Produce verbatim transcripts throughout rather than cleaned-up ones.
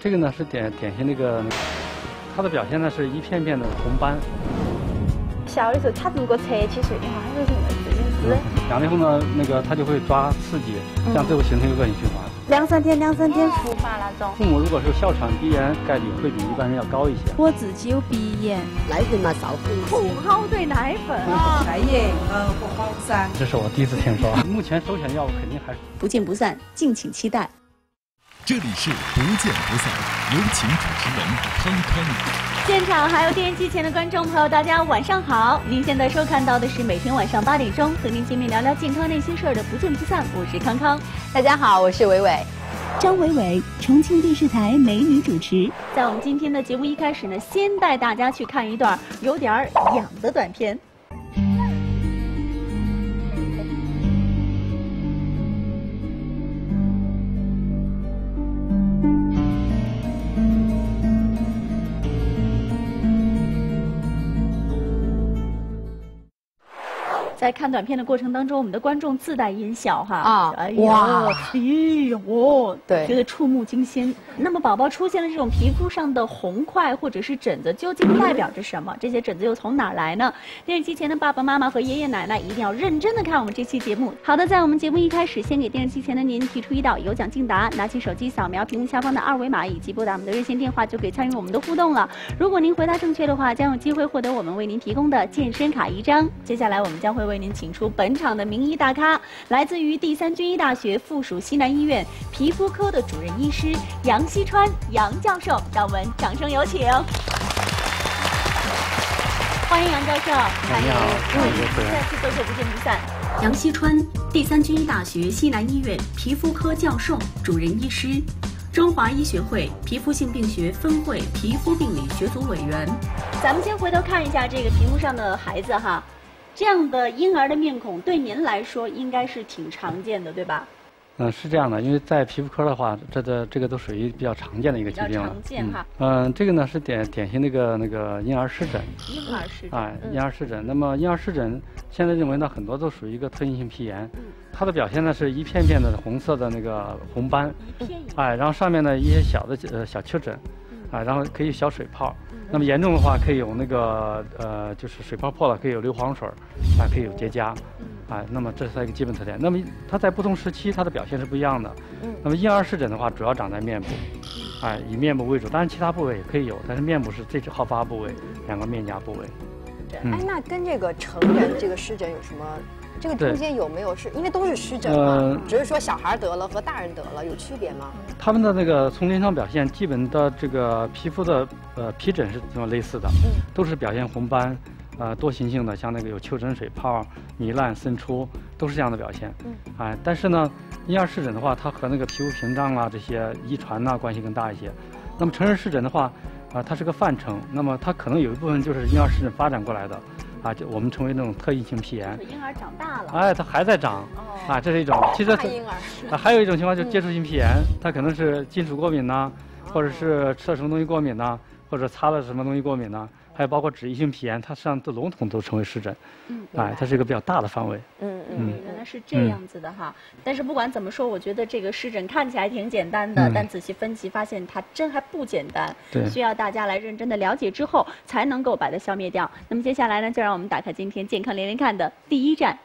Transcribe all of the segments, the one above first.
这个呢是典典型那个，它的表现呢是一片片的红斑。 小的时候它如果侧起睡的话，它会什么自己滋？ 养了以后呢，那个它就会抓刺激，这样最后形成一个恶性循环。 两三天，两三天复发那种。 父母如果是哮喘鼻炎，概率会比一般人要高一些。 我自己有鼻炎， 奶粉嘛少喝。 不好对奶粉。 奶炎，嗯，不好噻。 这是我第一次听说。目前首选药物肯定还是不见不散，敬请期待。 这里是不见不散，有请主持人康康。 现场还有电视机前的观众朋友，大家晚上好！您现在收看到的是每天晚上八点钟和您见面聊聊健康那些事儿的不见不散，我是康康。 大家好，我是伟伟。 张伟伟，重庆电视台美女主持。在我们今天的节目一开始呢，先带大家去看一段有点儿痒的短片。在看短片的过程当中，我们的观众自带音效哈啊， 哎呀，哇，哎呦， 对， 觉得触目惊心。那么宝宝出现了这种皮肤上的红块或者是疹子，究竟代表着什么？这些疹子又从哪儿来呢？电视机前的爸爸妈妈和爷爷奶奶一定要认真的看我们这期节目。好的，在我们节目一开始，先给电视机前的您提出一道有奖竞答，拿起手机扫描屏幕下方的二维码，以及拨打我们的热线电话，就可以参与我们的互动了。如果您回答正确的话，将有机会获得我们为您提供的健身卡一张。接下来我们将会为您请出本场的名医大咖，来自于第三军医大学附属西南医院皮肤科的主任医师杨锡川杨教授，让我们掌声有请。欢迎杨教授， 欢迎，欢迎再次做客不见不散。杨锡川，第三军医大学西南医院皮肤科教授、主任医师，中华医学会皮肤性病学分会皮肤病理学组委员。咱们先回头看一下这个屏幕上的孩子哈。这样的婴儿的面孔对您来说应该是挺常见的，对吧？ 嗯，是这样的，因为在皮肤科的话，这个这个都属于比较常见的一个疾病了。 常见哈。 嗯，呃、这个呢是典典型那个那个婴儿湿疹。 婴儿湿疹。 哎，婴儿湿疹。那么婴儿湿疹现在认为呢，很多都属于一个特异性皮炎。嗯。它的表现呢是一片片的红色的那个红斑。 一片一片。 哎，然后上面呢一些小的呃小丘疹。嗯。啊，然后可以小水泡。那么严重的话，可以有那个呃，就是水泡破了，可以有硫磺水，啊，可以有结痂，啊，那么这是它一个基本特点。那么它在不同时期，它的表现是不一样的。那么婴儿湿疹的话，主要长在面部，哎，以面部为主，当然其他部位也可以有，但是面部是最好发部位，两个面颊部位。 哎，那跟这个成人这个湿疹有什么？这个中间有没有是因为都是湿疹嘛？呃、只是说小孩得了和大人得了有区别吗？ 他们的那个从临床表现，基本的这个皮肤的呃皮疹是这么类似的，嗯，都是表现红斑，呃多形性的，像那个有丘疹、水泡、糜烂、渗出，都是这样的表现。嗯，哎，但是呢，婴儿湿疹的话，它和那个皮肤屏障啊这些遗传呐、啊、关系更大一些。那么成人湿疹的话，啊、呃，它是个泛称，那么它可能有一部分就是婴儿湿疹发展过来的。啊，就我们称为那种特异性皮炎。 婴儿长大了， 哎，它还在长，哦、啊，这是一种。其实， 婴儿啊，还有一种情况就是接触性皮炎，嗯、它可能是金属过敏呐、啊，或者是吃了什么东西过敏呐、啊，或者擦了什么东西过敏呐、啊，还有包括脂溢性皮炎，它实际上都笼统都称为湿疹。嗯，哎，它是一个比较大的范围。 嗯嗯，原来是这样子的哈。嗯、但是不管怎么说，我觉得这个湿疹看起来挺简单的，嗯、但仔细分析发现它真还不简单。 对， 需要大家来认真的了解之后，才能够把它消灭掉。那么接下来呢，就让我们打开今天健康连连看的第一站。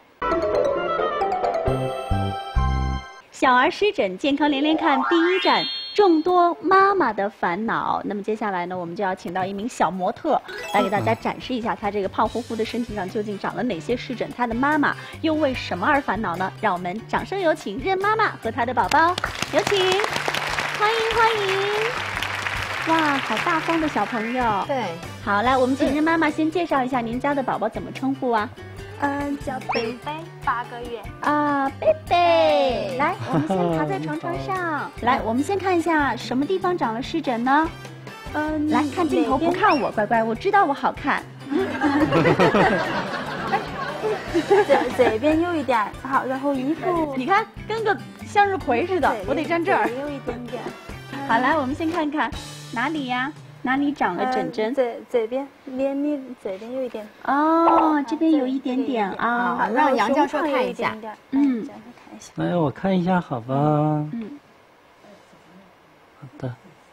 小儿湿疹健康连连看第一站，众多妈妈的烦恼。那么接下来呢，我们就要请到一名小模特来给大家展示一下她这个胖乎乎的身体上究竟长了哪些湿疹，她的妈妈又为什么而烦恼呢？让我们掌声有请任妈妈和她的宝宝，有请，欢迎欢迎！哇，好大方的小朋友。 对， 好，来，我们请任妈妈先介绍一下您家的宝宝怎么称呼啊？ 嗯，叫贝贝，八个月。 啊，贝贝，来，我们先趴在床床上。来，我们先看一下什么地方长了湿疹呢？嗯，来看镜头，不看我，乖乖，我知道我好看。 这这边有一点，好，然后衣服， 你看跟个向日葵似的，我得站这儿。 有一点点。 好，来，我们先看看哪里呀？哪里长了疹疹？ 这这边脸里这边有一点。 哦，这边有一点点啊。 好，让杨教授看一下。 嗯， 看一下。 哎，我看一下，好吧。嗯。好的。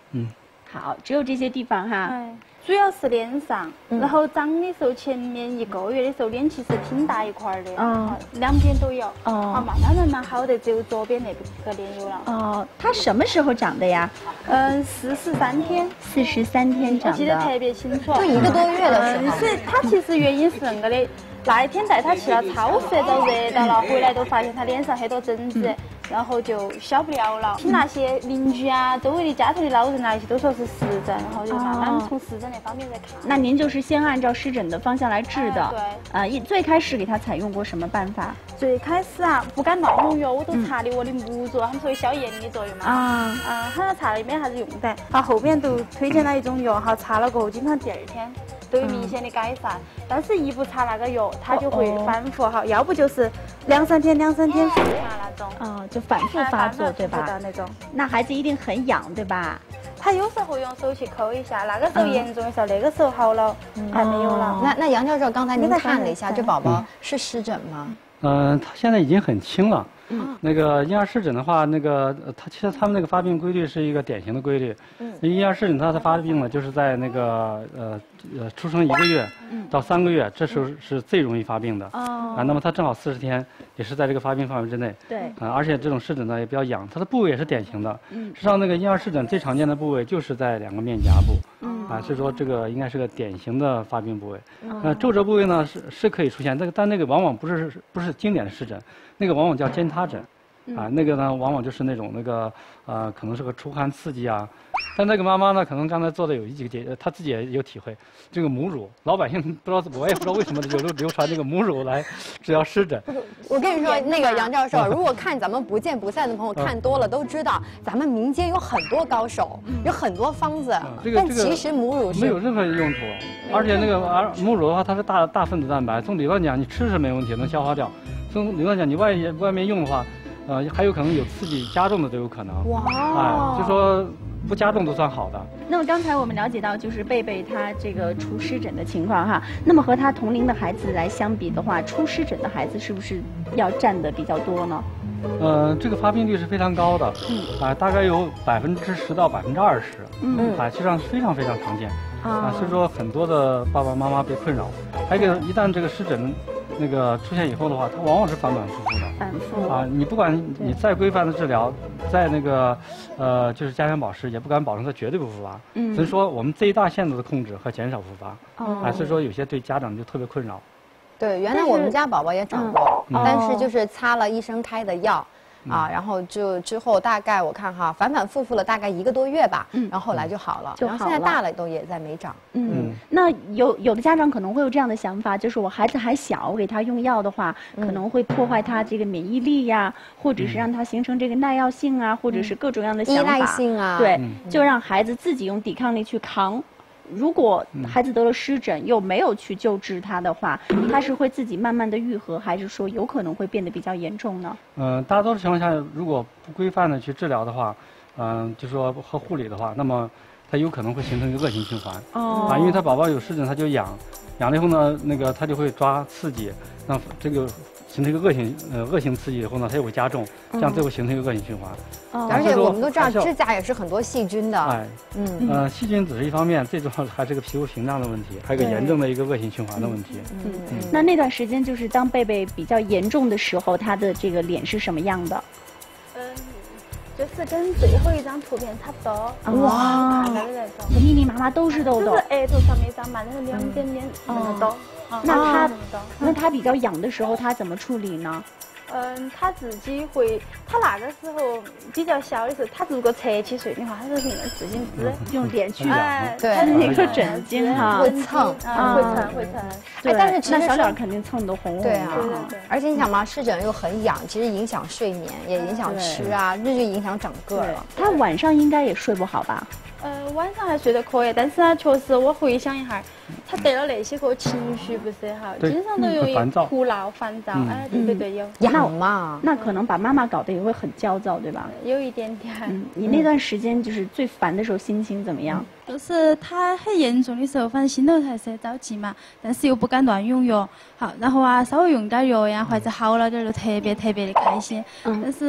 嗯。 好，只有这些地方哈。 哎，主要是脸上， 嗯、 然后长的时候前面一个月的时候脸其实挺大一块的， 哦， 两边都有。 哦， 啊，慢慢慢慢好的，只有左边那个脸有了。 哦，它什么时候长的呀？ 嗯，四十三天。 四十三天长的。 我记得特别清楚。 就一个多月的时候。 是它其实原因是那个的，那一天带他去了超市，都热到了，回来都发现他脸上很多疹子。嗯，然后就消不了了，听那些邻居啊、周围的家头的老人啊，一些都说是湿疹，然后就慢慢从湿疹那方面在看。 那您就是先按照湿疹的方向来治的。 对。 啊，一最开始给他采用过什么办法？ 最开始啊，不敢乱用药，我都擦的我的母乳，他们说有消炎的作用嘛。啊。嗯，好像擦了也没啥子用的。好，后面都推荐了一种药，好擦了过后，经常第二天都有明显的改善。但是一不擦那个药，它就会反复哈，要不就是两三天、两三天复发那种。 啊，就反复发作，对吧？ 那种。 那孩子一定很痒，对吧？ 他有时候用手去抠一下，那个时候严重的时候，那个时候好了，还没有了。 那那杨教授，刚才您看了一下，这宝宝是湿疹吗？ 嗯，他现在已经很轻了。嗯，那个婴儿湿疹的话，那个他其实他们那个发病规律是一个典型的规律。嗯，婴儿湿疹它的发病呢，就是在那个呃呃出生一个月到三个月，这时候是最容易发病的。哦。啊，那么它正好四十天，也是在这个发病范围之内。对。啊，而且这种湿疹呢也比较痒，它的部位也是典型的。嗯。实际上，那个婴儿湿疹最常见的部位就是在两个面颊部。嗯。啊，所以说这个应该是个典型的发病部位。嗯。呃，皱褶部位呢是是可以出现，那个但那个往往不是不是经典的湿疹。那个往往叫尖塌疹，啊，那个呢往往就是那种那个呃，可能是个出汗刺激啊。但那个妈妈呢，可能刚才做的有几个解，她自己也有体会。这个母乳，老百姓不知道，我也不知道为什么有流流传这个母乳来治疗湿疹。 我跟你说，那个杨教授，如果看咱们不见不散的朋友看多了，都知道咱们民间有很多高手，有很多方子，但其实母乳是没有任何用处，而且那个儿母乳的话，它是大大分子蛋白，从理论讲你吃是没问题，能消化掉。从理论讲，你外外面用的话，呃，还有可能有刺激加重的都有可能。哇！哎，就说不加重都算好的。 那么刚才我们了解到，就是贝贝他这个出湿疹的情况哈。那么和他同龄的孩子来相比的话，出湿疹的孩子是不是要占的比较多呢？ 呃，这个发病率是非常高的，嗯，啊，大概有百分之十到百分之二十，嗯，啊，实际上是非常非常常见，啊，所以说很多的爸爸妈妈被困扰。还有一个，一旦这个湿疹那个出现以后的话，它往往是反反复复的。 反复啊，你不管你再规范的治疗，再那个呃，就是加强保湿，也不敢保证它绝对不复发。嗯，所以说我们最大限度的控制和减少复发。哦，啊，所以说有些对家长就特别困扰。 对，原来我们家宝宝也长过，嗯、但是就是擦了医生开的药。嗯、啊，然后就之后大概我看哈，反反复复了大概一个多月吧，嗯，然后后来就好了， 就好了。 然后现在大了都也在没长， 嗯，嗯那有有的家长可能会有这样的想法，就是我孩子还小，我给他用药的话，嗯、可能会破坏他这个免疫力呀，或者是让他形成这个耐药性啊，嗯、或者是各种各样的想法， 依赖性啊， 对，嗯、就让孩子自己用抵抗力去扛。如果孩子得了湿疹又没有去救治他的话，他是会自己慢慢的愈合，还是说有可能会变得比较严重呢？ 嗯、呃，大多数情况下，如果不规范的去治疗的话，嗯、呃，就说和护理的话，那么它有可能会形成一个恶性循环。哦。啊，因为他宝宝有湿疹，他就痒，痒了以后呢，那个他就会抓刺激，那这个形成一个恶性呃恶性刺激以后呢，它又会加重，这样最后形成一个恶性循环。 哦，而且我们都知道指甲也是很多细菌的。哎， 嗯，呃，细菌只是一方面，最重要的还是个皮肤屏障的问题，还有个严重的一个恶性循环的问题。 嗯嗯。那那段时间就是当贝贝比较严重的时候，他的这个脸是什么样的？ 嗯，就是跟最后一张图片差不多。哇，看到的那种， 密密麻麻都是痘痘。 就是额头上没长满，但是两边脸那么多。 那他那他比较痒的时候，他怎么处理呢？ 嗯，他自己会，他那个时候比较小的时候，他如果侧起睡的话，他就是用自行支， 用脸去哎， 对， 他是那个枕巾哈， 会蹭， 会蹭会蹭。 对，但是那小脸肯定蹭得红红的。 对啊，而且你想嘛，湿疹又很痒，其实影响睡眠，也影响吃啊，这就影响整个了。 他晚上应该也睡不好吧？ 呃，晚上还睡得可以，但是呢，确实我回想一下，他得了那些个情绪不是好，经常都容易哭闹、烦躁，哎，对对对，有痒嘛， 那可能把妈妈搞得也会很焦躁，对吧？ 有一点点。 嗯，你那段时间就是最烦的时候，心情怎么样？ 就是他很严重的时候，反正心头还是着急嘛，但是又不敢乱用药。好，然后啊，稍微用点药呀，或者好了点就特别特别的开心。嗯，但是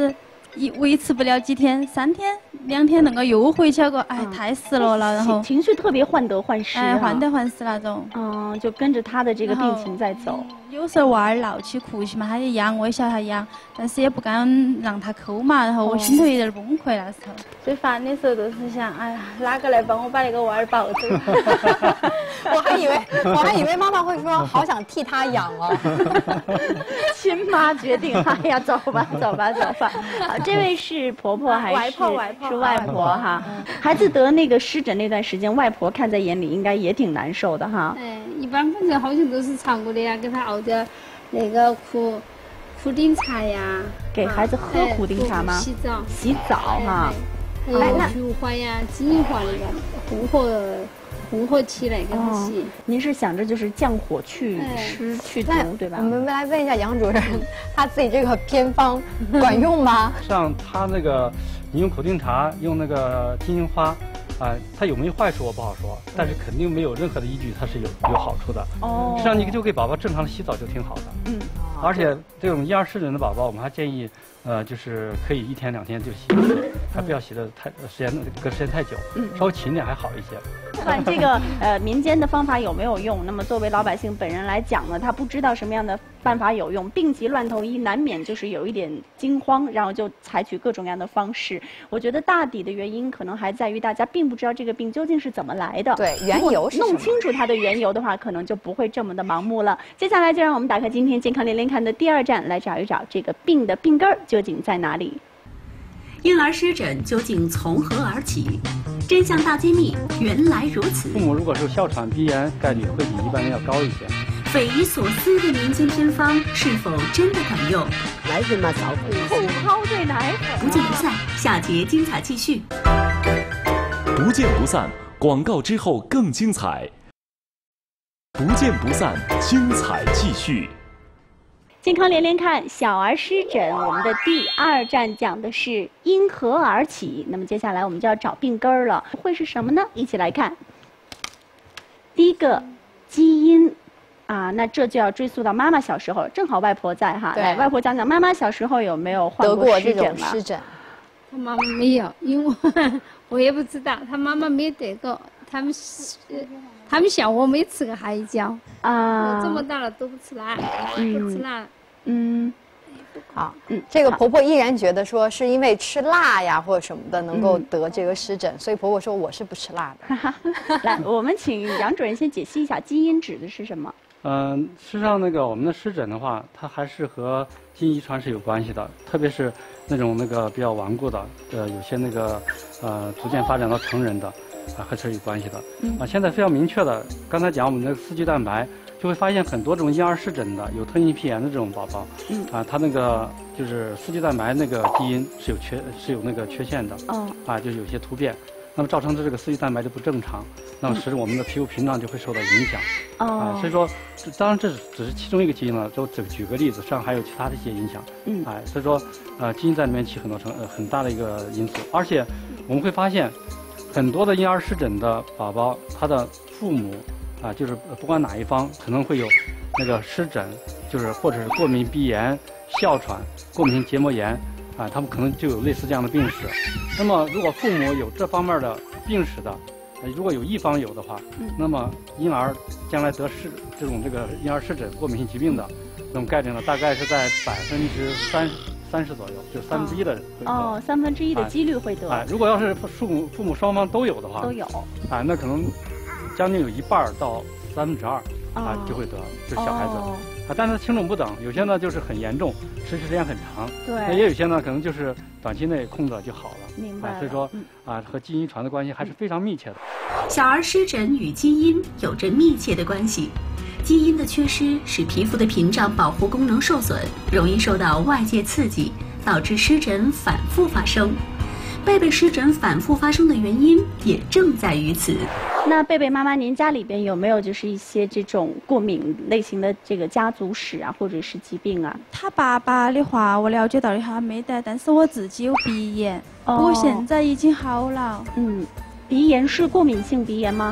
一维持不了几天，三天、两天那个又回去了个，哎，太失落了，然后情绪特别患得患失， 哎，患得患失那种。 嗯，就跟着他的这个病情在走。 有时候娃儿闹起哭起嘛，他也养，我也晓得他养，但是也不敢让他抠嘛，然后我心头有点崩溃那时候。最烦的时候都是想，哎呀，哪个来帮我把那个娃儿抱走？ 我还以为我还以为妈妈会说，好想替他养哦。 亲妈决定，哎呀，走吧，走吧，走吧。啊，这位是婆婆还是外婆？外婆是外婆哈。孩子得那个湿疹那段时间，外婆看在眼里，应该也挺难受的哈。 哎，一般反正好像都是常规的呀，给他熬点那个苦苦丁茶呀。 给孩子喝苦丁茶吗？ 洗澡。 洗澡哈。 还有菊花呀、金银花那个混合混合起来给他洗。 您是想着就是降火去湿去毒对吧？ 我们来问一下杨主任，他自己这个偏方管用吗？ 像他那个，你用苦丁茶，用那个金银花。啊，它有没有坏处我不好说，但是肯定没有任何的依据，它是有有好处的。哦，实际上你就给宝宝正常的洗澡就挺好的。嗯，而且这种婴儿湿疹的宝宝，我们还建议，呃，就是可以一天两天就洗一次，还不要洗的太时间隔时间太久，稍微勤点还好一些。 不管这个呃民间的方法有没有用，那么作为老百姓本人来讲呢，他不知道什么样的办法有用，病急乱投医，难免就是有一点惊慌，然后就采取各种各样的方式。我觉得大抵的原因可能还在于大家并不知道这个病究竟是怎么来的， 对，缘由是什么？ 弄清楚它的缘由的话，可能就不会这么的盲目了。接下来就让我们打开今天健康连连看的第二站，来找一找这个病的病根儿究竟在哪里。 婴儿湿疹究竟从何而起？真相大揭秘，原来如此。 父母如果是哮喘、鼻炎，概率会比一般人要高一些。 匪夷所思的民间偏方是否真的管用？ 奶粉嘛，少口泡对奶粉。 不见不散，下节精彩继续。 不见不散，广告之后更精彩。不见不散，精彩继续。 健康连连看，小儿湿疹，我们的第二站讲的是因何而起。那么接下来我们就要找病根儿了，会是什么呢？一起来看。第一个，基因。啊，那这就要追溯到妈妈小时候，正好外婆在哈，来，外婆讲讲妈妈小时候有没有患过湿疹吗？ 湿疹， 她妈妈没有，因为我也不知道，她妈妈没得过，他们他们小我没吃过海椒啊，我这么大了都不吃辣，嗯、不吃辣， 嗯。好，嗯，这个婆婆依然觉得说是因为吃辣呀或者什么的能够得这个湿疹，嗯、所以婆婆说我是不吃辣的。 来，我们请杨主任先解析一下基因指的是什么？ 嗯、呃，事实上，那个我们的湿疹的话，它还是和基因遗传是有关系的，特别是那种那个比较顽固的，呃，有些那个呃逐渐发展到成人的，啊，还是有关系的。嗯、啊，现在非常明确的，刚才讲我们的四聚蛋白，就会发现很多这种婴儿湿疹的，有特性皮炎的这种宝宝，嗯，啊，他那个就是四聚蛋白那个基因是有缺是有那个缺陷的，哦，啊，就是有些突变。那么造成的这个四聚蛋白就不正常，那么使我们的皮肤屏障就会受到影响。哦、啊，所以说，当然这只是其中一个基因了，就只举个例子，实际上还有其他的一些影响。嗯，哎，所以说，呃，基因在里面起很多成呃很大的一个因素，而且我们会发现，很多的婴儿湿疹的宝宝，他的父母啊，就是不管哪一方可能会有那个湿疹，就是或者是过敏鼻炎、哮喘、过敏性结膜炎。啊，他们可能就有类似这样的病史。那么，如果父母有这方面的病史的，呃、如果有一方有的话，嗯、那么婴儿将来得湿这种这个婴儿湿疹过敏性疾病的，那种概率呢，大概是在百分之三三十左右，就三分之一的人会得。 哦，三分之一的几率会得。 哎，如果要是父母父母双方都有的话， 都有。 啊，那可能将近有一半到三分之二啊就会得，就是小孩子。哦啊，但是轻重不等，有些呢就是很严重，持续时间很长，对，那也有些呢可能就是短期内控制就好了。 明白了。 啊，所以说，嗯、啊，和基因遗传的关系还是非常密切的。 小儿湿疹与基因有着密切的关系，基因的缺失使皮肤的屏障保护功能受损，容易受到外界刺激，导致湿疹反复发生。贝贝湿疹反复发生的原因也正在于此。 那贝贝妈妈，您家里边有没有就是一些这种过敏类型的这个家族史啊，或者是疾病啊？ 他爸爸的话，我了解到的他没得，但是我自己有鼻炎，哦、不过现在已经好了。 嗯，鼻炎是过敏性鼻炎吗？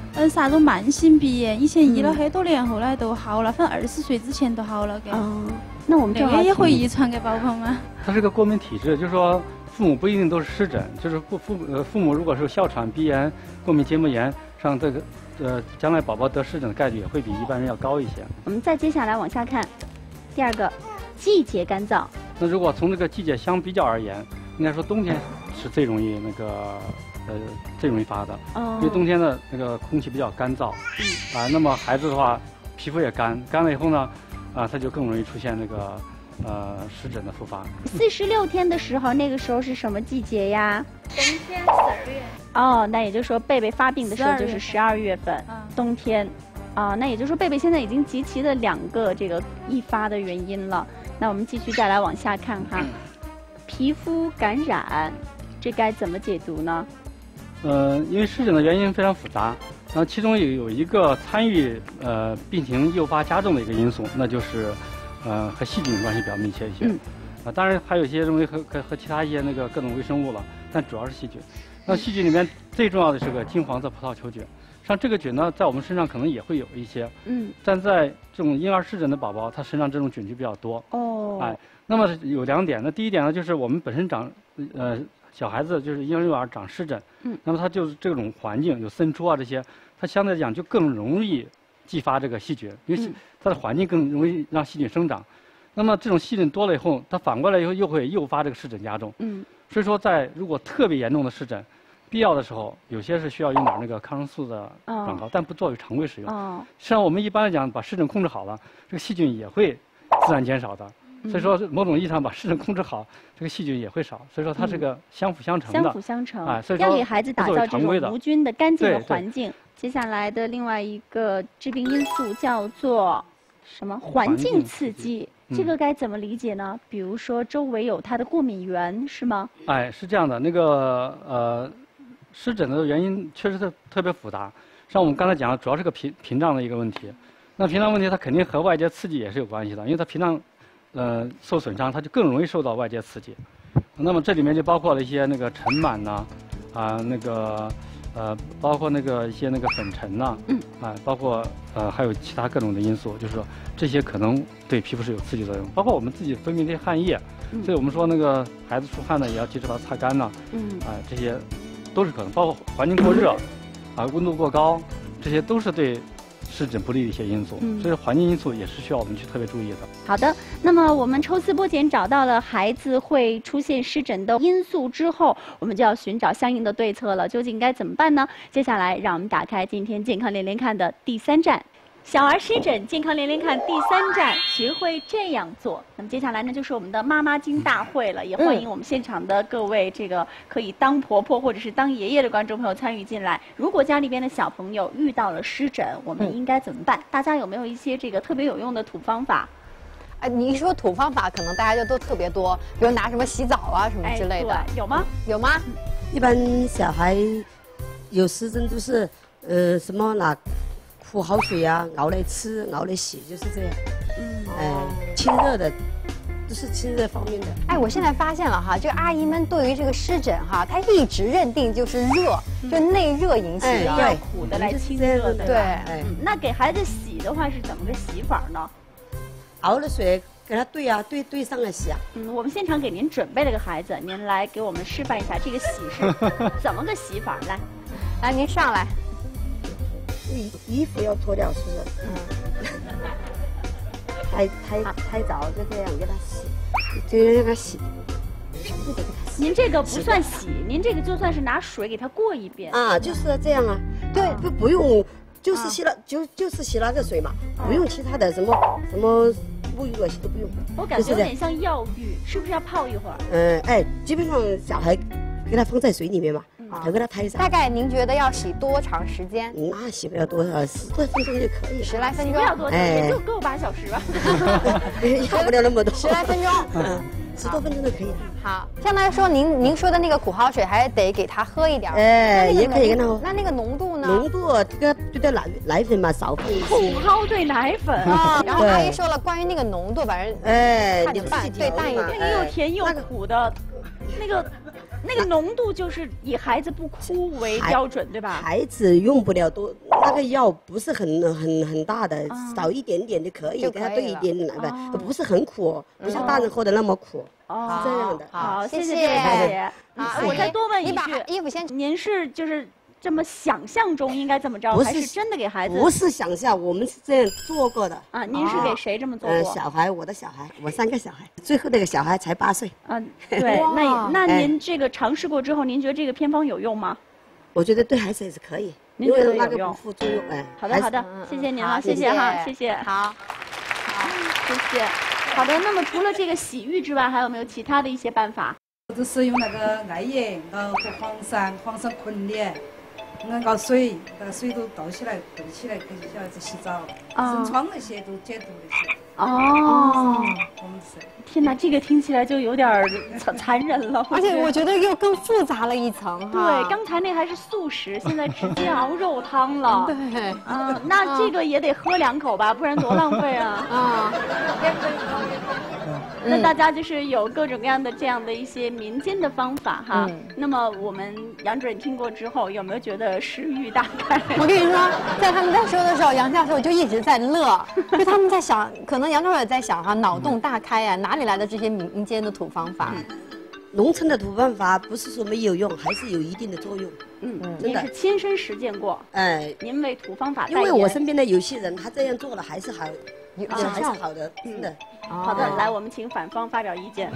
嗯，啥种慢性鼻炎，以前医了很多年，后来都好了，反正二十岁之前都好了。给。 哦，那我们这个也会遗传给宝宝吗？ 它是个过敏体质，就是说父母不一定都是湿疹，就是父父呃父母如果是哮喘、鼻炎、过敏结膜炎，像这个呃将来宝宝得湿疹的概率也会比一般人要高一些。 我们再接下来往下看，第二个，季节干燥。 那如果从这个季节相比较而言，应该说冬天是最容易那个。呃，最容易发的，哦、因为冬天的那个空气比较干燥，嗯，啊，那么孩子的话，皮肤也干，干了以后呢，啊，他就更容易出现那个呃湿疹的复发。 四十六天的时候，那个时候是什么季节呀？ 冬天，十二月。 哦，那也就是说贝贝发病的时候就是十二月份，嗯、冬天，啊，那也就是说贝贝现在已经集齐了两个这个易发的原因了。那我们继续再来往下看哈，皮肤感染，这该怎么解读呢？ 呃，因为湿疹的原因非常复杂，然后其中有有一个参与呃病情诱发加重的一个因素，那就是呃和细菌关系比较密切一些。嗯。啊，当然还有一些容易和和和其他一些那个各种微生物了，但主要是细菌。那细菌里面最重要的是个金黄色葡萄球菌，像这个菌呢，在我们身上可能也会有一些。嗯。但在这种婴儿湿疹的宝宝，他身上这种菌就比较多。哦。哎，那么有两点，那第一点呢，就是我们本身长呃。小孩子就是婴儿幼儿长湿疹，嗯，那么他就是这种环境有渗出啊这些，他相对来讲就更容易激发这个细菌，因为它的环境更容易让细菌生长。那么这种细菌多了以后，它反过来以后又会诱发这个湿疹加重。嗯，所以说在如果特别严重的湿疹，必要的时候，有些是需要用点那个抗生素的广告，但不作为常规使用。哦，实际上我们一般来讲把湿疹控制好了，这个细菌也会自然减少的。所以说，某种意义上把湿疹控制好，这个细菌也会少。所以说，它是个相辅相成的。 相辅相成。 啊，所以说要给孩子打造这种无菌的、干净的环境。接下来的另外一个致病因素叫做什么？环境刺激。这个该怎么理解呢？比如说，周围有它的过敏源，是吗？ 哎，是这样的。那个呃，湿疹的原因确实特特别复杂。像我们刚才讲的，主要是个屏屏障的一个问题。那屏障问题，它肯定和外界刺激也是有关系的，因为它屏障。呃，受损伤，它就更容易受到外界刺激。那么这里面就包括了一些那个尘螨呐，啊，那个呃，包括那个一些那个粉尘呐，嗯，啊，包括呃还有其他各种的因素，就是说这些可能对皮肤是有刺激作用。包括我们自己分泌这些汗液，嗯、所以我们说那个孩子出汗呢，也要及时把它擦干呐，嗯，啊，这些都是可能。包括环境过热，啊，温度过高，这些都是对湿疹不利的一些因素，嗯、所以环境因素也是需要我们去特别注意的。 好的，那么我们抽丝剥茧找到了孩子会出现湿疹的因素之后，我们就要寻找相应的对策了。究竟该怎么办呢？接下来让我们打开今天健康连连看的第三站。小儿湿疹健康连连看第三站，学会这样做。那么接下来呢，就是我们的妈妈经大会了，也欢迎我们现场的各位这个可以当婆婆或者是当爷爷的观众朋友参与进来。如果家里边的小朋友遇到了湿疹，我们应该怎么办？嗯、大家有没有一些这个特别有用的土方法？ 哎，你一说土方法，可能大家就都特别多，比如拿什么洗澡啊什么之类的， 哎、有吗？ 有吗？ 一般小孩有湿疹都是呃什么拿苦好水啊，熬来吃，熬来洗，就是这样。嗯，哎，清热的，都是清热方面的。 哎，我现在发现了哈，这个阿姨们对于这个湿疹哈，她一直认定就是热，嗯、就内热引起的， 要苦的来清热的。 对， 哎、嗯，那给孩子洗的话是怎么个洗法呢？ 熬了水给他兑啊，兑兑上来洗啊。 嗯，我们现场给您准备了个孩子，您来给我们示范一下这个洗是怎么个洗法？来， 来您上来。 衣衣服要脱掉，是不是？嗯。太太太早就这样给他洗，就让他洗，全部都给他洗。 您这个不算洗，您这个就算是拿水给他过一遍。 啊，就是这样啊。对，不不用，就是洗了，就就是洗那个水嘛，不用其他的什么什么沐浴露洗都不用。 我感觉有点像药浴，是不是要泡一会儿？ 嗯，哎，基本上小孩给他放在水里面嘛。才给他抬上。 大概您觉得要洗多长时间？ 那洗不了多少，十多分钟就可以， 十来分钟。 不要多久，也就够半小时吧。 要不了那么多， 十来分钟， 嗯，十多分钟就可以了。 好，相当于说您您说的那个苦蒿水还得给他喝一点。 哎，也可以跟他喝。 那那个浓度呢？ 浓度这个对待奶奶粉嘛，少放一些。 苦蒿兑奶粉啊。然后阿姨说了，关于那个浓度，反正哎， 看着淡，对淡一点。 那个又甜又苦的，那个。 那个浓度就是以孩子不哭为标准，对吧？ 孩子用不了多，那个药不是很很很大的，少一点点就可以，给他兑一点点奶粉，不是很苦，不像大人喝的那么苦。哦，这样的。 好，谢谢这位大姐。啊，我再多问一句， 衣服先， 您是就是这么想象中应该这么着，还是真的给孩子？ 不是想象，我们是这样做过的。 啊，您是给谁这么做过？ 小孩，我的小孩，我三个小孩，最后那个小孩才八岁。 啊，对，那那您这个尝试过之后，您觉得这个偏方有用吗？ 我觉得对孩子也是可以， 因为那个不副作用。哎， 好的好的，谢谢您了，谢谢哈，谢谢。 好， 好，谢谢。好的，那么除了这个洗浴之外，还有没有其他的一些办法？ 就是用那个艾叶，然后和黄鳝、黄鳝捆脸，那个水，把水都倒起来、兑起来给小孩子洗澡，生疮那些都解毒那些。 哦， 我们是。 天哪，这个听起来就有点残残忍了， 而且我觉得又更复杂了一层。 对，刚才那还是素食，现在直接熬肉汤了。 对， 嗯，那这个也得喝两口吧，不然多浪费啊。啊。那大家就是有各种各样的这样的一些民间的方法哈。嗯、那么我们杨主任听过之后，有没有觉得食欲大开？ 我跟你说，在他们在说的时候，杨教授就一直在乐，就他们在想，可能杨教授也在想哈，脑洞大开啊，哪里来的这些民间的土方法？嗯、 农村的土方法不是说没有用，还是有一定的作用。 嗯，您是亲身实践过？哎，您为土方法代言。 因为我身边的有些人，他这样做了还是好。还是好的，真的。 好的，来，我们请反方发表意见。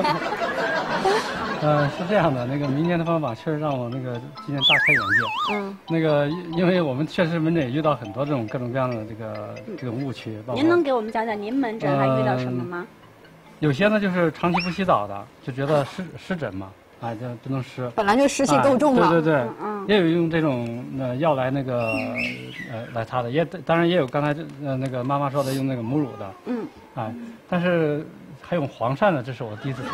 呃，是这样的，那个民间的方法确实让我那个今天大开眼界。嗯。那个，因为我们确实门诊也遇到很多这种各种各样的这个这种误区。 您能给我们讲讲您门诊还遇到什么吗？ 有些呢就是长期不洗澡的，就觉得湿湿疹嘛。啊，就不能湿， 本来就湿气够重了。 对对对，嗯，也有用这种呃药来那个呃来擦的，也当然也有刚才呃那个妈妈说的用那个母乳的，嗯，啊，但是还用黄鳝的，这是我第一次听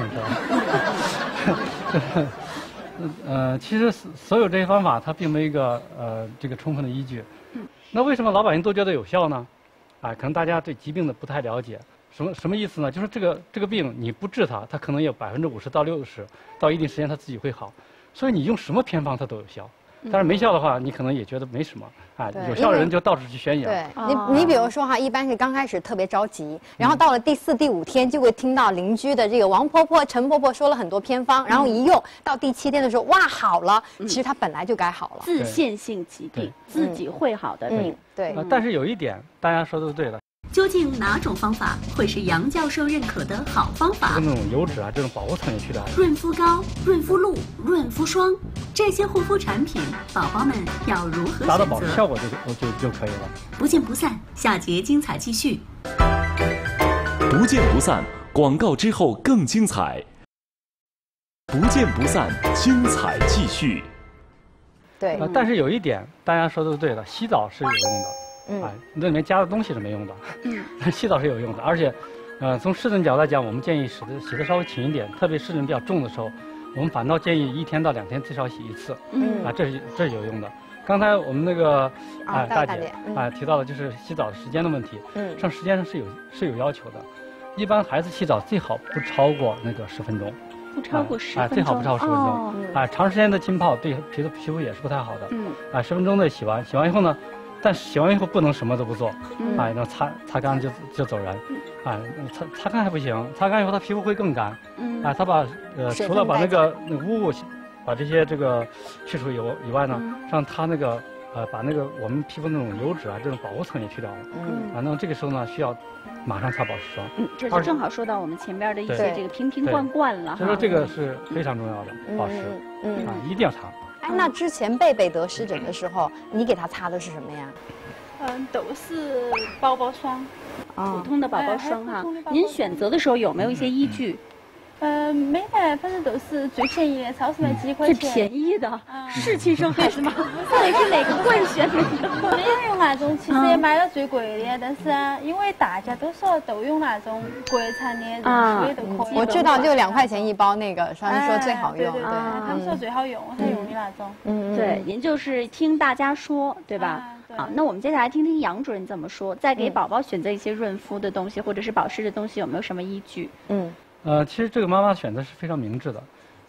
说。呃，其实所有这些方法它并没有一个呃这个充分的依据。那为什么老百姓都觉得有效呢？啊，可能大家对疾病的不太了解。什么什么意思呢？就是这个这个病你不治它，它可能有百分之五十到六十，到一定时间它自己会好。所以你用什么偏方它都有效。但是没效的话，你可能也觉得没什么。啊，有效的人就到处去宣扬。 对，你你比如说哈，一般是刚开始特别着急，然后到了第四、第五天就会听到邻居的这个王婆婆、陈婆婆说了很多偏方，然后一用到第七天的时候，哇，好了。其实它本来就该好了。 自限性疾病，自己会好的病。 对。 但是有一点，大家说的是对的。 究竟哪种方法会是杨教授认可的好方法？ 那种油脂啊，这种保护层也去掉了。 润肤膏、润肤露、润肤霜这些护肤产品，宝宝们要如何选择？ 达到保湿效果就就就可以了。 不见不散，下节精彩继续。 不见不散，广告之后更精彩。不见不散，精彩继续。 对、 呃，但是有一点，大家说的是对的，洗澡是有用的。嗯，哎，那里面加的东西是没用的，嗯，洗澡是有用的，而且，呃，从湿疹角度来讲，我们建议洗的洗的稍微勤一点，特别湿疹比较重的时候，我们反倒建议一天到两天最少洗一次，嗯，啊，这是这是有用的。刚才我们那个啊大姐啊提到的就是洗澡的时间的问题，嗯，上时间上是有是有要求的，一般孩子洗澡最好不超过那个十分钟， 不超过十分钟， 啊，最好不超过十分钟，啊，长时间的浸泡对皮肤皮肤也是不太好的，嗯，啊，十分钟内洗完，洗完以后呢。但是洗完以后不能什么都不做，嗯、哎，那擦擦干就就走人，嗯、哎，擦擦干还不行，擦干以后他皮肤会更干，嗯，哎，他把呃除了把那个那个污物，把这些这个去除以以外呢，嗯、让他那个呃把那个我们皮肤那种油脂啊这种保护层也去掉了，嗯，啊，那么这个时候呢需要马上擦保湿霜， 嗯，这就正好说到我们前边的一些这个瓶瓶罐罐了哈， 所以说这个是非常重要的保湿，嗯，啊，一定要擦。 哎，那之前贝贝得湿疹的时候，你给他擦的是什么呀？ 嗯，都是宝宝霜， 普通的宝宝霜哈。您选择的时候有没有一些依据？ 嗯，没得，反正都是最便宜的，超市卖几块钱。 最便宜的，是亲生孩子吗？到底是哪个罐选哪个？ 没有用那种，其实也买了最贵的，但是啊，因为大家都说都用那种国产的，所以都可以。 我知道，就两块钱一包那个，上面说最好用， 对，他们说最好用，才用的那种。 嗯，对，您就是听大家说，对吧？啊，那我们接下来听听杨主任怎么说，在给宝宝选择一些润肤的东西或者是保湿的东西，有没有什么依据？ 嗯。呃，其实这个妈妈选择是非常明智的。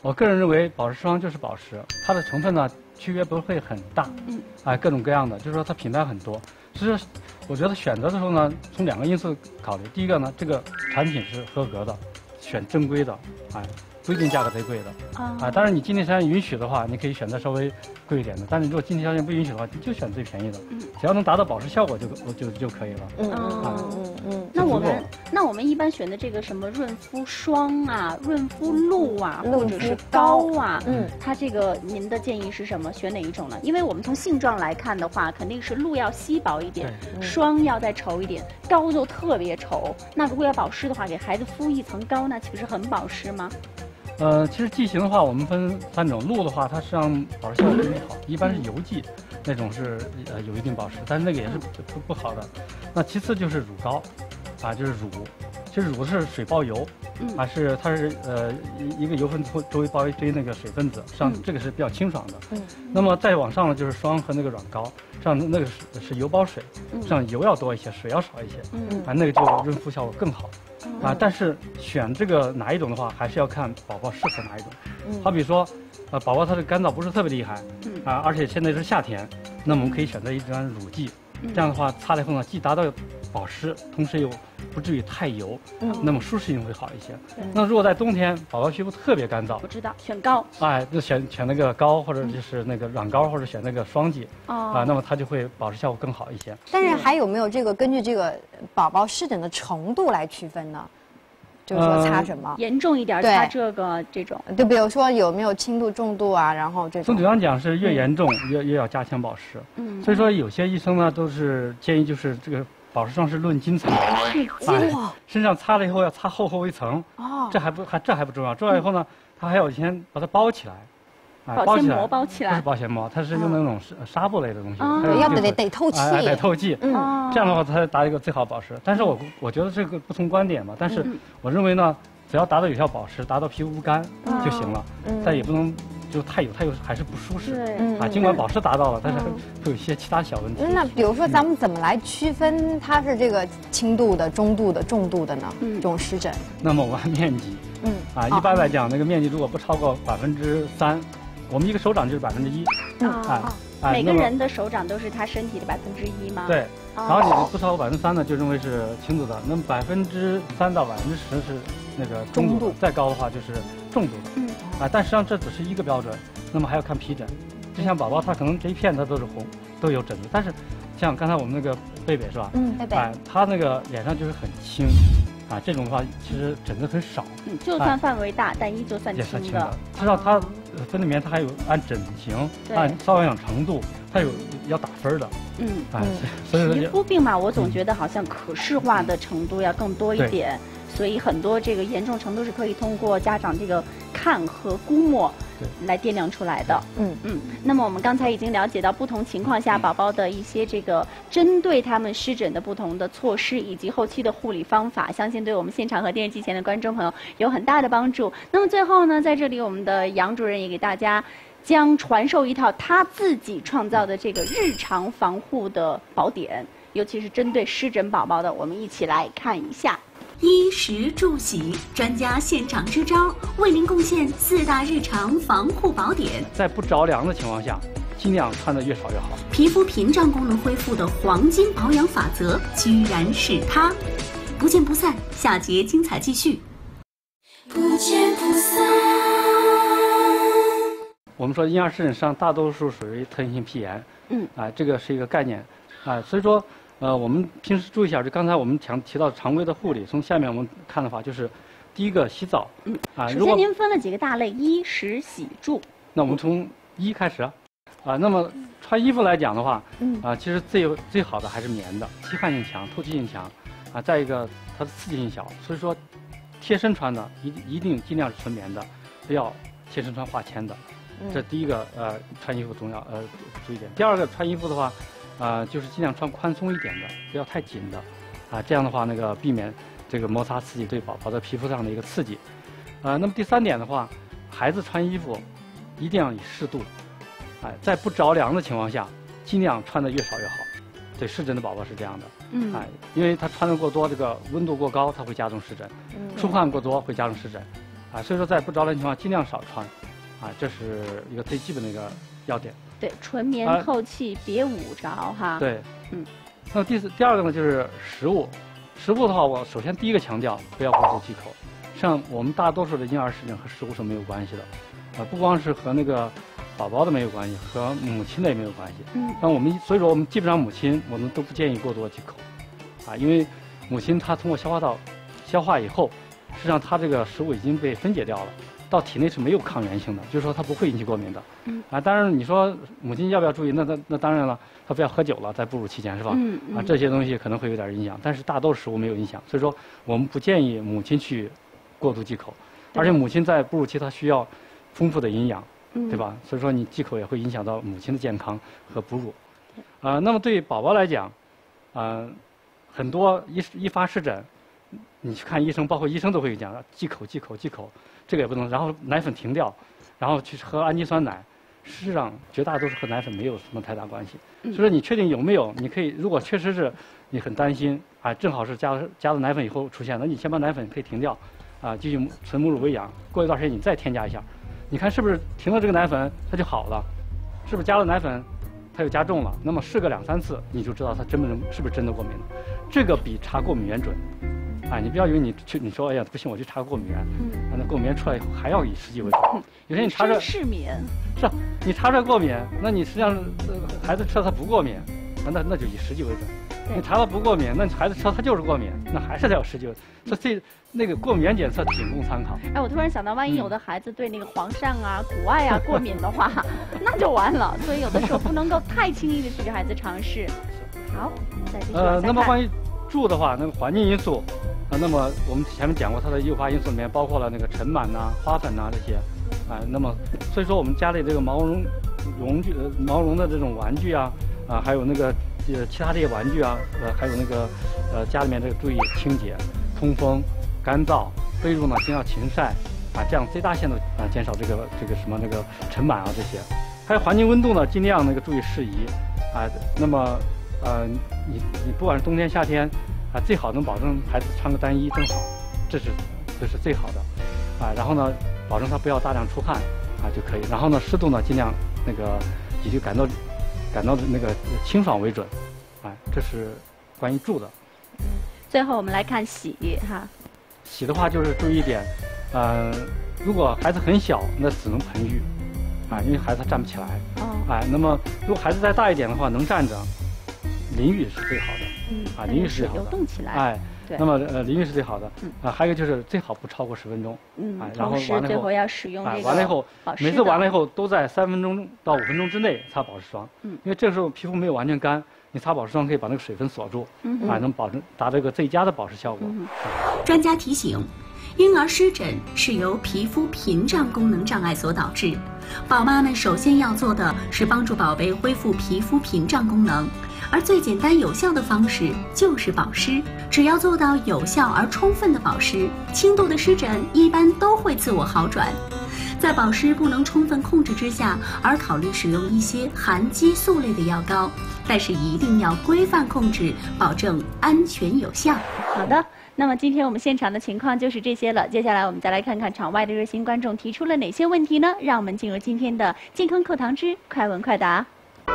我个人认为保湿霜就是保湿，它的成分呢区别不会很大，嗯，哎，各种各样的，就是说它品牌很多。其实我觉得选择的时候呢，从两个因素考虑。第一个呢，这个产品是合格的，选正规的，哎。不一定价格贼贵的啊、呃，当然你经济条件允许的话，你可以选择稍微贵一点的。但是如果经济条件不允许的话，你就选最便宜的，嗯、只要能达到保湿效果就就就可以了。 嗯嗯嗯嗯。那我们那我们一般选的这个什么润肤霜啊、润肤露啊，或者是膏啊，嗯，它这个您的建议是什么？选哪一种呢？因为我们从性状来看的话，肯定是露要稀薄一点，霜要再稠一点，膏就特别稠。那如果要保湿的话，给孩子敷一层膏，那岂不是很保湿吗？ 呃，其实剂型的话，我们分三种。露的话，它实际上保湿效果并不好，一般是油剂，那种是呃有一定保湿，但是那个也是不不好的。那其次就是乳膏，啊，就是乳，其实乳是水包油，啊是它是呃一一个油分周围包一堆那个水分子，上这个是比较清爽的。嗯。那么再往上呢，就是霜和那个软膏，上那个是是油包水，上油要多一些，水要少一些，嗯，啊那个就润肤效果更好。啊，但是选这个哪一种的话，还是要看宝宝适合哪一种。嗯，好比说，呃，宝宝他的干燥不是特别厉害，嗯，啊，而且现在是夏天，那么我们可以选择一种乳剂，嗯、这样的话擦了以后呢，既达到保湿，同时又不至于太油，嗯，那么舒适性会好一些。嗯、那如果在冬天，宝宝皮肤特别干燥， 我知道选膏， 哎，就选选那个膏，或者就是那个软膏，或者选那个霜剂，哦，啊，那么它就会保湿效果更好一些。 但是还有没有这个根据这个宝宝湿疹的程度来区分呢？就是说擦什么、 呃、严重一点擦这个这种， 就比如说有没有轻度、重度啊，然后这种。 从理论上讲是越严重、嗯、越越要加强保湿。嗯，所以说有些医生呢都是建议就是这个保湿霜是论斤擦， 斤、 哎、身上擦了以后要擦厚厚一层。哦，这还不还这还不重要，重要以后呢，它还要先把它包起来。 啊、保鲜膜包起来， 不是保鲜膜，它是用那种纱布类的东西， 哦、要得得透气， 哎，得透气，嗯，这样的话它才达一个最好保湿。但是我我觉得这个不同观点嘛，但是我认为呢，只要达到有效保湿，达到皮肤不干就行了，嗯、但也不能就太油，太油还是不舒适。对，啊，尽管保湿达到了，但是会有一些其他小问题。 那比如说咱们怎么来区分它是这个轻度的、中度的、重度的呢？嗯，这种湿疹。 那么我按面积，嗯，啊，一般来讲那个面积如果不超过百分之三。我们一个手掌就是百分之一， 啊，每个人的手掌都是他身体的百分之一吗？ 对，然后你不超过百分之三呢，就认为是轻度的。那么百分之三到百分之十是那个中度，再高的话就是重度的。嗯，啊，但实际上这只是一个标准，那么还要看皮疹。就像宝宝他可能这一片他都是红，都有疹子，但是像刚才我们那个贝贝是吧？ 嗯，贝贝， 哎，他那个脸上就是很轻。啊，这种的话其实疹子很少， 嗯，就算范围大，但依旧算轻的。 知道它分里面它还有按疹型、按瘙痒程度，它有要打分的。嗯，啊，所以皮肤病嘛，我总觉得好像可视化的程度要更多一点，所以很多这个严重程度是可以通过家长这个看和估摸来掂量出来的。嗯嗯。那么我们刚才已经了解到不同情况下宝宝的一些这个针对他们湿疹的不同的措施以及后期的护理方法，相信对我们现场和电视机前的观众朋友有很大的帮助。那么最后呢，在这里我们的杨主任也给大家将传授一套他自己创造的这个日常防护的宝典，尤其是针对湿疹宝宝的，我们一起来看一下。 衣食住行，专家现场支招，为您贡献四大日常防护宝典。 在不着凉的情况下，尽量穿的越少越好。 皮肤屏障功能恢复的黄金保养法则，居然是它！不见不散，下节精彩继续。不见不散。 我们说婴儿湿疹上大多数属于特应性皮炎，嗯，啊，这个是一个概念，啊，所以说。呃，我们平时注意一下，就刚才我们讲提到常规的护理，从下面我们看的话，就是第一个洗澡， 嗯，啊，首先您分了几个大类，衣食洗住。 那我们从衣开始啊，啊，那么穿衣服来讲的话，嗯，啊，其实最最好的还是棉的，吸汗性强，透气性强，啊，再一个它的刺激性小，所以说贴身穿的一一定尽量是纯棉的，不要贴身穿化纤的，这第一个呃穿衣服重要呃注意点。第二个穿衣服的话。啊、呃，就是尽量穿宽松一点的，不要太紧的，啊，这样的话那个避免这个摩擦刺激对宝宝的皮肤上的一个刺激，啊、呃，那么第三点的话，孩子穿衣服一定要以适度，哎、呃，在不着凉的情况下，尽量穿的越少越好。对湿疹的宝宝是这样的，嗯，哎、呃，因为他穿的过多，这个温度过高，它会加重湿疹；嗯、出汗过多会加重湿疹，啊、 啊，所以说在不着凉情况尽量少穿，啊，这是一个最基本的一个要点。 对，纯棉透气，别捂着哈。 对， 嗯。 那么第四、第二个呢，就是食物。食物的话，我首先第一个强调不要过度忌口。像我们大多数的婴儿湿疹和食物是没有关系的，啊，不光是和那个宝宝的没有关系，和母亲的也没有关系。嗯。那我们所以说我们基本上母亲我们都不建议过多忌口，啊，因为母亲她通过消化道消化以后，实际上她这个食物已经被分解掉了，到体内是没有抗原性的，就是说它不会引起过敏的。嗯。啊，当然你说母亲要不要注意？那那那当然了，她不要喝酒了，在哺乳期间是吧？嗯嗯。啊，这些东西可能会有点影响，但是大多数食物没有影响，所以说我们不建议母亲去过度忌口，而且母亲在哺乳期她需要丰富的营养，嗯、对吧？所以说你忌口也会影响到母亲的健康和哺乳。啊、呃，那么对于宝宝来讲，啊、呃，很多一一发湿疹，你去看医生，包括医生都会讲忌口忌口忌口，这个也不能，然后奶粉停掉，然后去喝氨基酸奶。事实上，绝大多数和奶粉没有什么太大关系。所以说，你确定有没有？你可以，如果确实是你很担心啊，正好是加了加了奶粉以后出现，那你先把奶粉可以停掉，啊，继续纯母乳喂养。过一段时间你再添加一下，你看是不是停了这个奶粉它就好了？是不是加了奶粉它又加重了？那么试个两三次，你就知道它真不是不是真的过敏了。这个比查过敏原准。啊，你不要以为你去你说哎呀不行，我去查过敏源，嗯，那过敏源出来以后还要以实际为准。有些你查出失眠， 是啊，你查出来过敏，那你实际上呃孩子吃了他不过敏，那那就以实际为准。你查到不过敏，那孩子吃了他就是过敏，那还是得要实际为准。所以这那个过敏原检测仅供参考。 哎，我突然想到，万一有的孩子对那个黄鳝啊、谷爱啊过敏的话，那就完了。所以有的时候不能够太轻易的去给孩子尝试。好，再继续往下看。 呃，那么关于住的话，那个环境因素。啊，那么我们前面讲过，它的诱发因素里面包括了那个尘螨呐、花粉呐这些，啊，那么所以说我们家里这个毛绒绒具、呃、毛绒的这种玩具啊，啊，还有那个呃其他这些玩具啊，呃，还有那个呃家里面这个注意清洁、通风、干燥，被褥呢尽量勤晒，啊，这样最大限度啊减少这个这个什么那个尘螨啊这些，还有环境温度呢尽量那个注意适宜，啊，那么呃你你不管是冬天夏天。啊，最好能保证孩子穿个单衣正好，这是这是最好的，啊，然后呢，保证他不要大量出汗，啊就可以。然后呢，湿度呢尽量那个以及感到感到那个清爽为准，啊，这是关于住的。 嗯，最后我们来看洗哈。 洗的话就是注意一点，呃，如果孩子很小，那只能盆浴，啊，因为孩子站不起来。哦。哎，那么如果孩子再大一点的话，能站着，淋浴是最好的。嗯，啊，淋浴是最好的， 流动起来。 哎，对。那么呃，淋浴是最好的。嗯。啊，还有一个就是最好不超过十分钟。 嗯。 哎，然后完了以后， 最后要使用这个。 哎，完了以后，每次完了以后都在三分钟到五分钟之内擦保湿霜。嗯。因为这个时候皮肤没有完全干，你擦保湿霜可以把那个水分锁住，嗯，啊，能保证达这个最佳的保湿效果。嗯。 专家提醒。婴儿湿疹是由皮肤屏障功能障碍所导致，宝妈们首先要做的是帮助宝贝恢复皮肤屏障功能，而最简单有效的方式就是保湿。只要做到有效而充分的保湿，轻度的湿疹一般都会自我好转。在保湿不能充分控制之下，而考虑使用一些含激素类的药膏，但是一定要规范控制，保证安全有效。 好的。那么今天我们现场的情况就是这些了，接下来我们再来看看场外的热心观众提出了哪些问题呢？让我们进入今天的健康课堂之快问快答。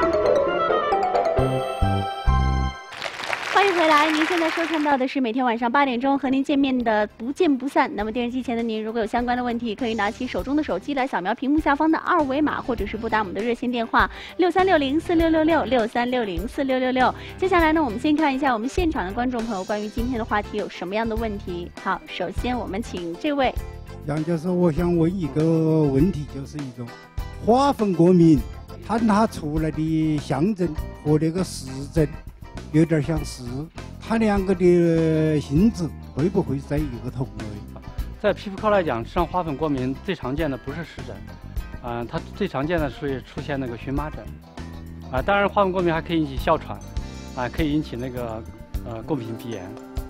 欢迎回来，您现在收看到的是每天晚上八点钟和您见面的不见不散。那么电视机前的您，如果有相关的问题，可以拿起手中的手机来扫描屏幕下方的二维码，或者是拨打我们的热线电话六三六零四六六六六三六零四六六六。接下来呢，我们先看一下我们现场的观众朋友关于今天的话题有什么样的问题。好，首先我们请这位杨教授，我想问一个问题，就是一种花粉过敏，看它出来的象征和那个实症有点相似，它两个的性质会不会在一个同类？ 在皮肤科来讲，实际上花粉过敏最常见的不是湿疹，嗯、呃，它最常见的是出现那个荨麻疹，啊、呃，当然花粉过敏还可以引起哮喘，啊、呃，可以引起那个呃过敏性鼻炎。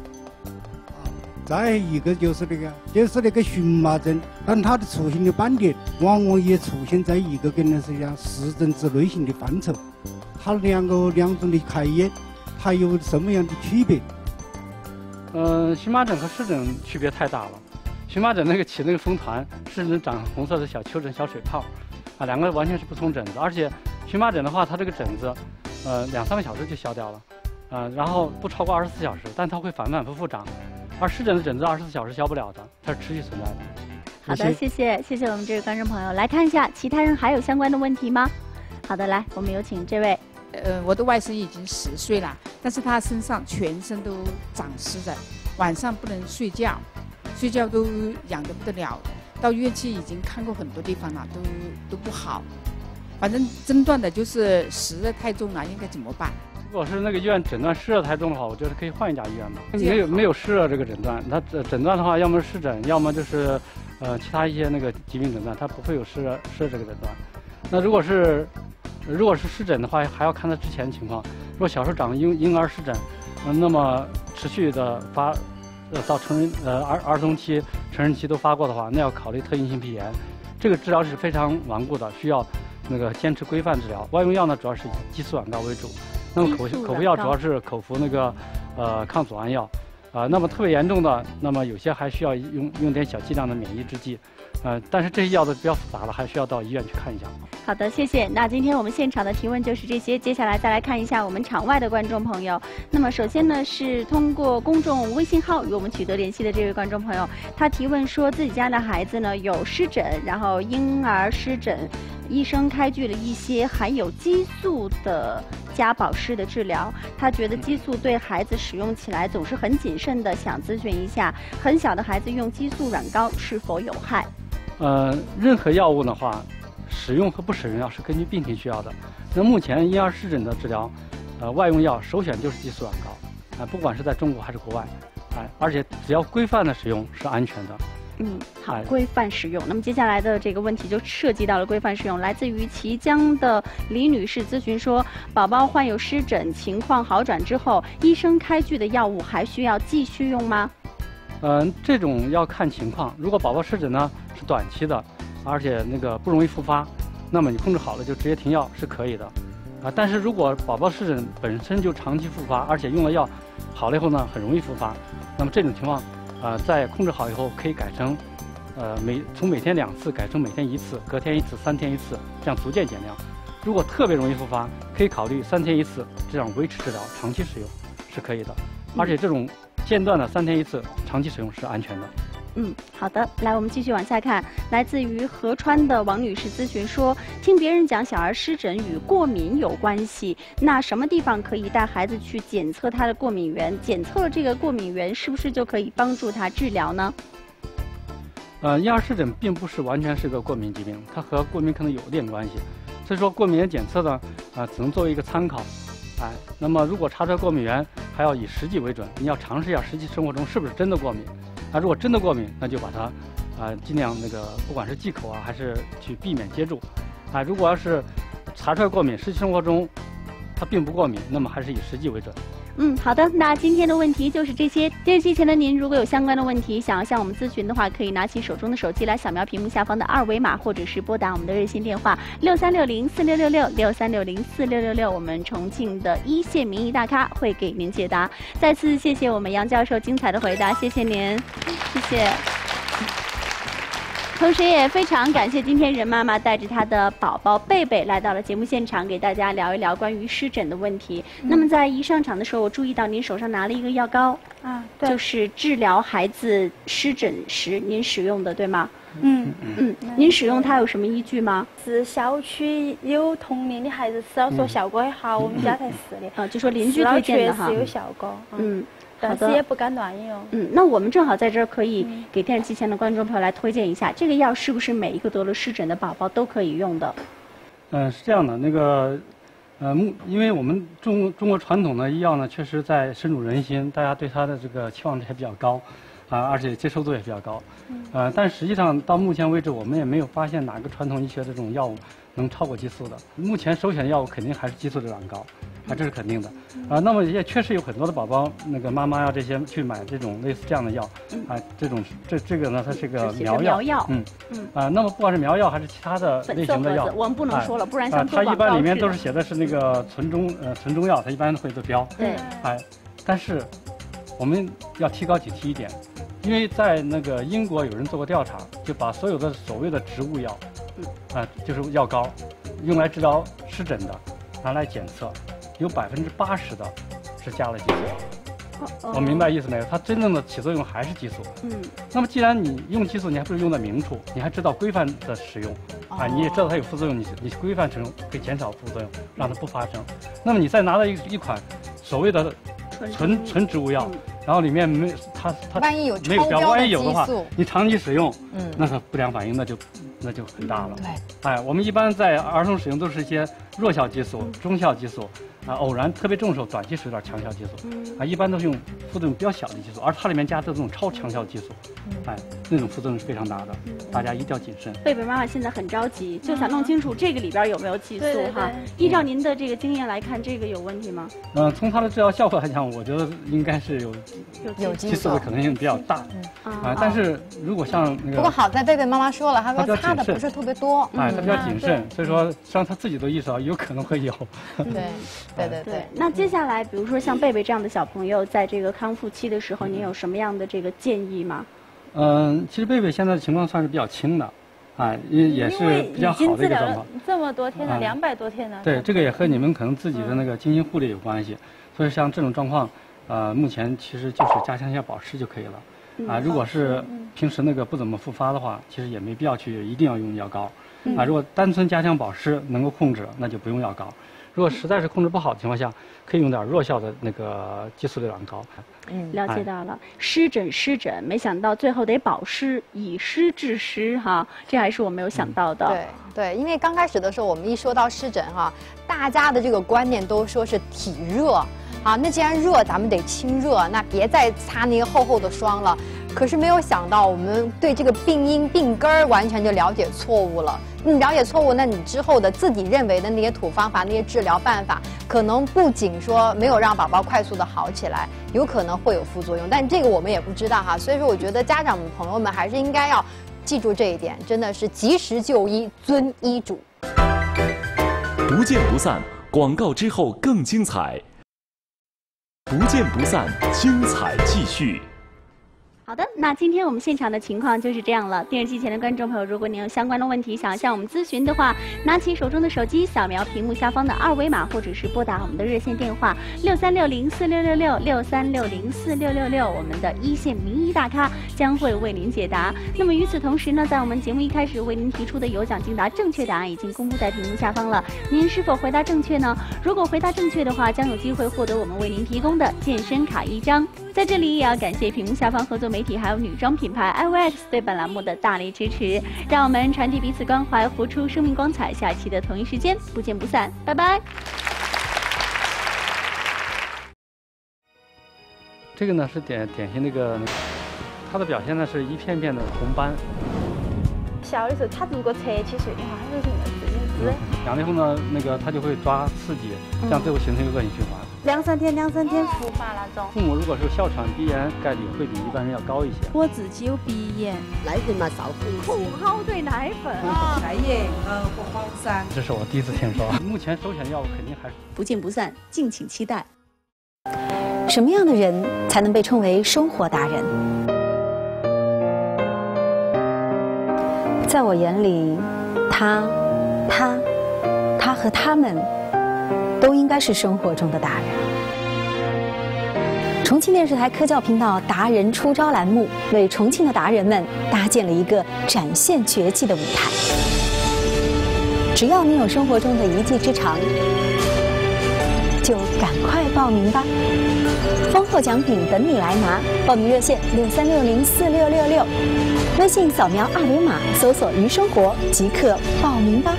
再一个就是那个，就是那个荨麻疹，但它的出现的斑点往往也出现在一个跟那是像湿疹之类型的范畴，它两个两种的开眼。它有什么样的区别？ 嗯、呃，荨麻疹和湿疹区别太大了。 荨麻疹那个起那个风团是能长红色的小丘疹、小水泡，啊，两个完全是不同疹子。而且荨麻疹的话，它这个疹子，呃，两三个小时就消掉了，呃，然后不超过二十四小时，但它会反反复复长。而湿疹的疹子二十四小时消不了的，它是持续存在的。 好的，谢谢谢谢我们这位观众朋友。来看一下，其他人还有相关的问题吗？好的，来，我们有请这位。 呃，我的外甥已经十岁了，但是他身上全身都长湿的，晚上不能睡觉，睡觉都痒得不得了。到医院去已经看过很多地方了，都都不好。反正诊断的就是湿热太重了，应该怎么办？ 如果是那个医院诊断湿热太重的话，我觉得可以换一家医院吧。没有没有湿热这个诊断，它诊断的话，要么是湿疹，要么就是呃其他一些那个疾病诊断，它不会有湿热湿热这个诊断。那如果是如果是湿疹的话，还要看他之前的情况。如果小时候长婴婴儿湿疹，呃，那么持续的发，呃，到成人呃儿儿童期、成人期都发过的话，那要考虑特应性皮炎。这个治疗是非常顽固的，需要那个坚持规范治疗。外用药呢，主要是以激素软膏为主。那么口口服药主要是口服那个呃抗组胺药。啊、呃，那么特别严重的，那么有些还需要用用点小剂量的免疫制剂。呃，但是这些药都比较复杂了，还需要到医院去看一下。 好的，谢谢。那今天我们现场的提问就是这些，接下来再来看一下我们场外的观众朋友。那么首先呢，是通过公众微信号与我们取得联系的这位观众朋友，他提问说自己家的孩子呢有湿疹，然后婴儿湿疹，医生开具了一些含有激素的加保湿的治疗，他觉得激素对孩子使用起来总是很谨慎的，想咨询一下，很小的孩子用激素软膏是否有害？ 呃，任何药物的话，使用和不使用药是根据病情需要的。那目前婴儿湿疹的治疗，呃，外用药首选就是激素软膏，啊、呃，不管是在中国还是国外，哎、呃，而且只要规范的使用是安全的。 嗯，好，规范使用。那么接下来的这个问题就涉及到了规范使用。来自于綦江的李女士咨询说，宝宝患有湿疹，情况好转之后，医生开具的药物还需要继续用吗？ 嗯、呃，这种要看情况。如果宝宝湿疹呢是短期的，而且那个不容易复发，那么你控制好了就直接停药是可以的。啊，但是如果宝宝湿疹本身就长期复发，而且用了药好了以后呢很容易复发，那么这种情况。呃，在控制好以后，可以改成，呃，每从每天两次改成每天一次，隔天一次，三天一次，这样逐渐减量。如果特别容易复发，可以考虑三天一次这样维持治疗，长期使用是可以的。而且这种间断的三天一次，长期使用是安全的。 嗯，好的，来，我们继续往下看。来自于合川的王女士咨询说，听别人讲小儿湿疹与过敏有关系，那什么地方可以带孩子去检测他的过敏源？检测了这个过敏源，是不是就可以帮助他治疗呢？ 呃，婴儿湿疹并不是完全是个过敏疾病，它和过敏可能有点关系，所以说过敏原检测呢，啊、呃，只能作为一个参考。哎，那么如果查出来过敏源，还要以实际为准，你要尝试一下实际生活中是不是真的过敏。啊，如果真的过敏，那就把它，啊、呃，尽量那个，不管是忌口啊，还是去避免接触，啊，如果要是查出来过敏，实际生活中它并不过敏，那么还是以实际为准。 嗯，好的，那今天的问题就是这些。电视机前的您，如果有相关的问题想要向我们咨询的话，可以拿起手中的手机来扫描屏幕下方的二维码，或者是拨打我们的热线电话六三六零四六六六六三六零四六六六，我们重庆的一线民意大咖会给您解答。再次谢谢我们杨教授精彩的回答，谢谢您，谢谢。同时也非常感谢今天任妈妈带着她的宝宝贝贝来到了节目现场，给大家聊一聊关于湿疹的问题。嗯、那么在一上场的时候，我注意到您手上拿了一个药膏，啊，对，就是治疗孩子湿疹时您使用的，对吗？嗯嗯，您使用它有什么依据吗？ 是小区有同龄的孩子使了说效果很好，我们家才试的。 啊，就说邻居推荐的哈， 确实有效果。嗯。但是也不敢乱用。 嗯，那我们正好在这儿可以给电视机前的观众朋友来推荐一下，这个药是不是每一个得了湿疹的宝宝都可以用的？ 嗯、呃，是这样的，那个，呃，因为我们中中国传统的医药呢，确实在深入人心，大家对它的这个期望值还比较高，啊、呃，而且接受度也比较高。嗯。呃，但实际上到目前为止，我们也没有发现哪个传统医学的这种药物能超过激素的。目前首选药物肯定还是激素的软膏。啊，这是肯定的，啊，那么也确实有很多的宝宝，那个妈妈呀这些去买这种类似这样的药，啊，这种这这个呢，它是个苗药， 苗药， 嗯嗯，啊，那么不管是苗药还是其他的类型的药， 我们不能说了，不然像它一般里面都是写的是那个纯中呃纯中药，它一般会做标， 对， 哎，但是我们要提高警惕一点， 因为在那个英国有人做过调查，就把所有的所谓的植物药，嗯，啊，就是药膏，用来治疗湿疹的，拿来检测，有百分之八十的是加了激素。我明白意思没有？它真正的起作用还是激素。嗯。那么既然你用激素，你还不是用在明处，你还知道规范的使用，啊，你也知道它有副作用，你你规范使用可以减少副作用，让它不发生。那么你再拿到一一款所谓的纯纯植物药，然后里面没它它万一有没有标，万一有的话激素， 你长期使用，嗯，那个不良反应那就那就很大了。 对。 哎，我们一般在儿童使用都是一些弱效激素、中效激素。啊，偶然特别重的时候，短期使用点强效激素，嗯、啊，一般都是用副作用比较小的激素，而它里面加的这种超强效激素，嗯、哎，那种副作用是非常大的，嗯、大家一定要谨慎。 贝贝妈妈现在很着急，就想弄清楚这个里边有没有激素哈。依照您的这个经验来看，这个有问题吗？ 嗯、呃，从它的治疗效果来讲，我觉得应该是有有激素的可能性比较大，嗯、啊，但是如果像那个， 不过好在贝贝妈妈说了，她说擦的不是特别多， 哎，她比较谨慎，所以说实际上她自己都意识到有可能会有。 对。对对对， 那接下来，比如说像贝贝这样的小朋友，在这个康复期的时候，您有什么样的这个建议吗？ 嗯，其实贝贝现在的情况算是比较轻的，啊，也也是比较好的一个状况。 这么多天了，两百多天了。 对，这个也和你们可能自己的那个精心护理有关系。所以像这种状况，呃，目前其实就是加强一下保湿就可以了。啊，如果是平时那个不怎么复发的话，其实也没必要去一定要用药膏。啊，如果单纯加强保湿能够控制，那就不用药膏。如果实在是控制不好的情况下，可以用点弱效的那个激素流感膏。 嗯，了解到了。湿疹湿疹，没想到最后得保湿，以湿治湿哈，这还是我没有想到的。 对对，因为刚开始的时候，我们一说到湿疹哈，大家的这个观念都说是体热啊，那既然热，咱们得清热，那别再擦那个厚厚的霜了。可是没有想到，我们对这个病因病根儿完全就了解错误了。你了解错误，那你之后的自己认为的那些土方法、那些治疗办法，可能不仅说没有让宝宝快速的好起来，有可能会有副作用。但这个我们也不知道哈。所以说，我觉得家长们朋友们还是应该要记住这一点，真的是及时就医，遵医嘱。 不见不散，广告之后更精彩。不见不散，精彩继续。 好的，那今天我们现场的情况就是这样了。电视机前的观众朋友，如果您有相关的问题想要向我们咨询的话，拿起手中的手机，扫描屏幕下方的二维码，或者是拨打我们的热线电话六三六零四六六六六三六零四六六六，我们的一线名医大咖将会为您解答。那么与此同时呢，在我们节目一开始为您提出的有奖竞答正确答案已经公布在屏幕下方了，您是否回答正确呢？如果回答正确的话，将有机会获得我们为您提供的健身卡一张。在这里也要感谢屏幕下方合作媒体还有女装品牌 I V X 对本栏目的大力支持，让我们传递彼此关怀，活出生命光彩。下期的同一时间不见不散，拜拜。 这个呢是典典型那个，它的表现呢是一片片的红斑。 小的时候，它如果侧起睡的话，它就是那个自己滋。 痒了以后呢，那个它就会抓刺激，这样最后形成一个恶性循环。 两三天，两三天复发那种。 父母如果是哮喘、鼻炎，概率会比一般人要高一些。 我自己有鼻炎， 奶粉嘛少喝一些。 苦蒿对奶粉啊，奶液呃和黄鳝。 这是我第一次听说。目前首选的药物肯定还是。 不见不散，敬请期待。什么样的人才能被称为生活达人？在我眼里，他、他、他和他们。都应该是生活中的达人。重庆电视台科教频道达人出招栏目为重庆的达人们搭建了一个展现绝技的舞台。只要你有生活中的一技之长，就赶快报名吧！丰厚奖品等你来拿，报名热线六三六零四六六六，微信扫描二维码搜索“鱼生活”即刻报名吧。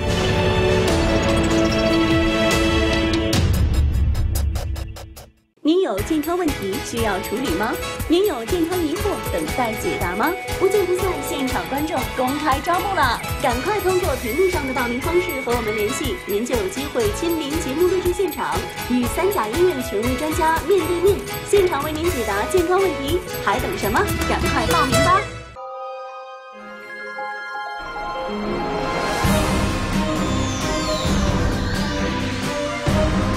您有健康问题需要处理吗？您有健康疑惑等待解答吗？不见不散，现场观众公开招募了，赶快通过屏幕上的报名方式和我们联系，您就有机会亲临节目录制现场，与三甲医院权威专家面对面，现场为您解答健康问题，还等什么？赶快报名吧！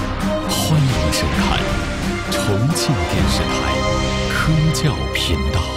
欢迎收看重庆电视台科教频道。